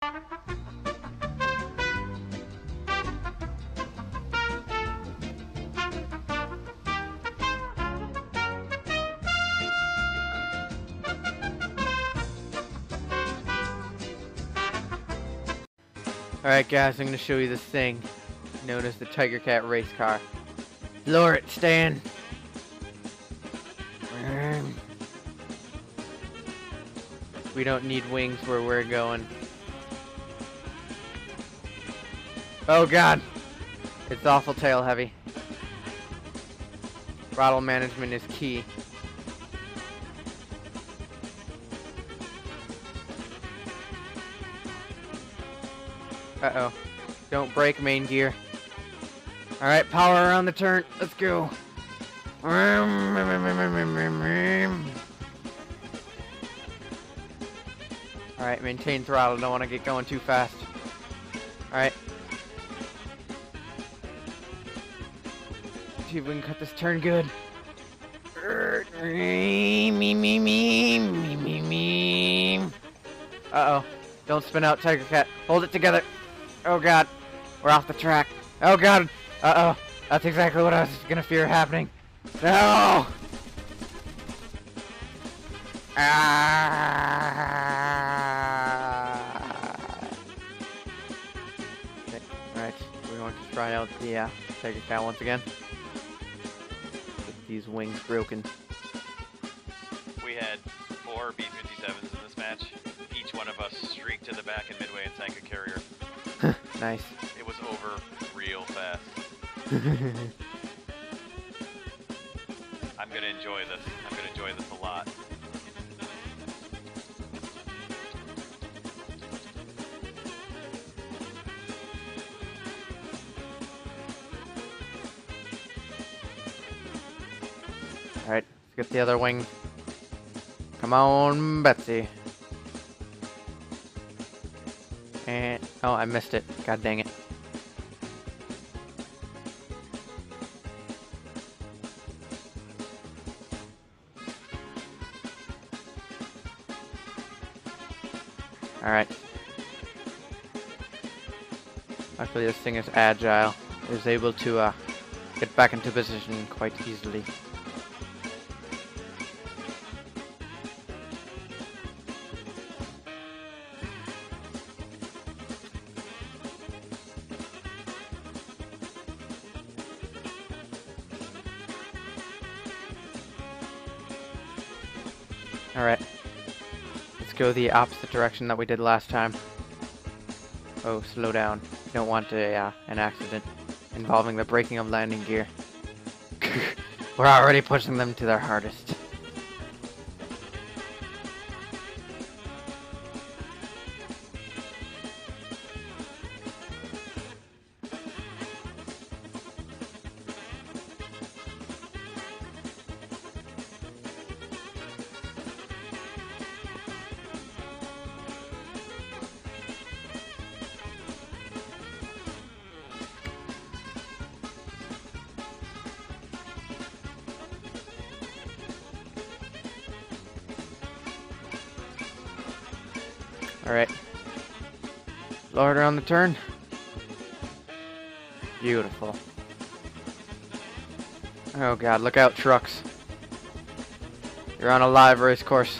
Alright guys, I'm going to show you this thing known as the Tigercat race car. Lower it, Stan! We don't need wings where we're going. Oh god! It's awful tail heavy. Throttle management is key. Uh-oh. Don't break main gear. Alright, power around the turn. Let's go. Alright, maintain throttle. Don't want to get going too fast. Alright. See if we can cut this turn good. Uh-oh. Don't spin out, Tigercat. Hold it together. Oh god. We're off the track. Oh god. Uh-oh. That's exactly what I was gonna fear happening. No! Okay. Alright. We're going to try out the Tigercat once again. Get these wings broken. We had 4 B-57s in this match. Each one of us streaked to the back in midway and sank a carrier. Nice. It was over real fast. I'm gonna enjoy this. I'm gonna enjoy this a lot. Alright, let's get the other wing. Come on, Betsy. And oh, I missed it. God dang it. Alright. Luckily this thing is agile. It is able to get back into position quite easily. Alright. Let's go the opposite direction that we did last time. Oh, slow down. You don't want an accident involving the breaking of landing gear. We're already pushing them to their hardest. Alright. Lower it on the turn. Beautiful. Oh god, look out, trucks. You're on a live race course.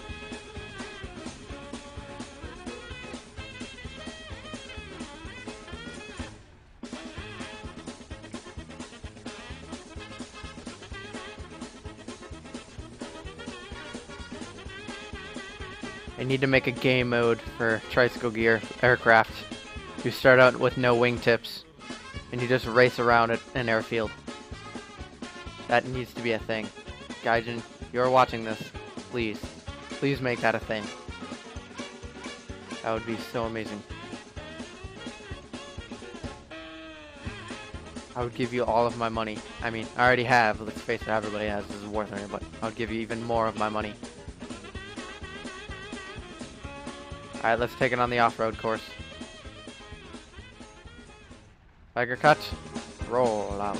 I need to make a game mode for tricycle gear aircraft. You start out with no wingtips, and you just race around at an airfield. That needs to be a thing. Gaijin, you're watching this. Please. Please make that a thing. That would be so amazing. I would give you all of my money. I mean, I already have. Let's face it, everybody has. This is worth it, but I would give you even more of my money. Alright, let's take it on the off-road course. Tigercat, roll out.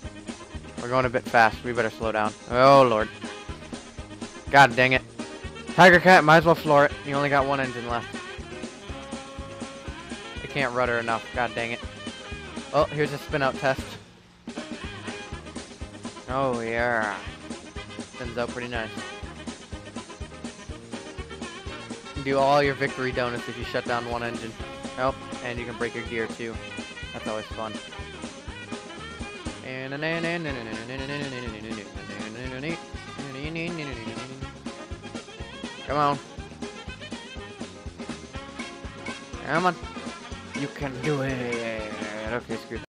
We're going a bit fast. We better slow down. Oh, Lord. God dang it. Tigercat, might as well floor it. You only got one engine left. I can't rudder enough. God dang it. Oh, here's a spin out test. Oh yeah. Spins out pretty nice. You can do all your victory donuts if you shut down one engine. Oh, and you can break your gear too. That's always fun. Come on. Come on. You can do it. Okay, screw that.